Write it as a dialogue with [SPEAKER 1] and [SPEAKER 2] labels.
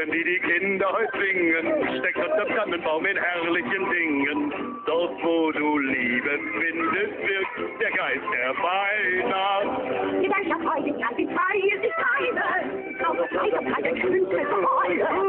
[SPEAKER 1] Liedern, die die Kinder heute singen, steckt unter Tannenbaum in herrlichen Dingen. Dort, wo du Liebe findest, wirkt der Geist der Weihnacht.
[SPEAKER 2] Gedanken Freude, kann die Freie sich keine. Glaube, Freude, keine Künste, Freude.